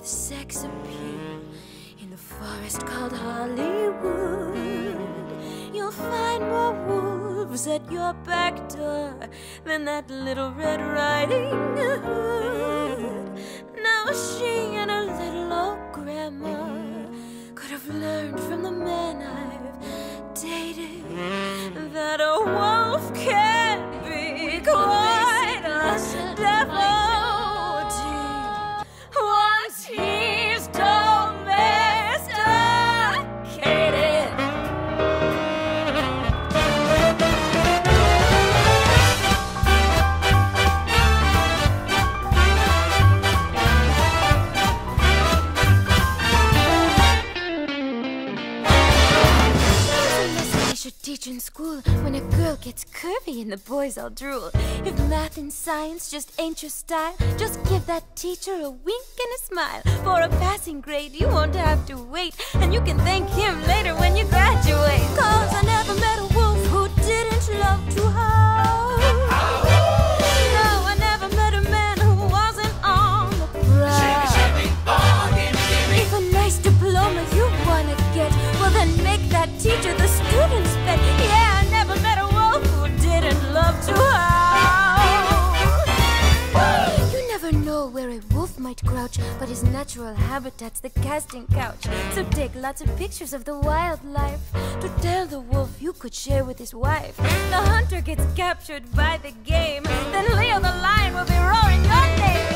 with sex appeal in the forest called Hollywood. You'll find more wolves at your back door than that little Red Riding Hood. Now she and her little old grandma could have learned from the men I've dated that a wolf can be quite a devotee once he's domesticated. Should teach in school when a girl gets curvy and the boys all drool. If math and science just ain't your style, just give that teacher a wink and a smile. For a passing grade you won't have to wait, and you can thank him later when you graduate. 'Cause I never met a wolf who didn't love to howl. No, I never met a man who wasn't on the prowl. If a nice diploma you wanna get, well then make that teacher the student's pet. Yeah, I never met a wolf who didn't love to howl. You never know where a wolf might crouch, but his natural habitat's the casting couch. So take lots of pictures of the wildlife to tell the wolf you could share with his wife. The hunter gets captured by the game, then Leo the lion will be roaring your name.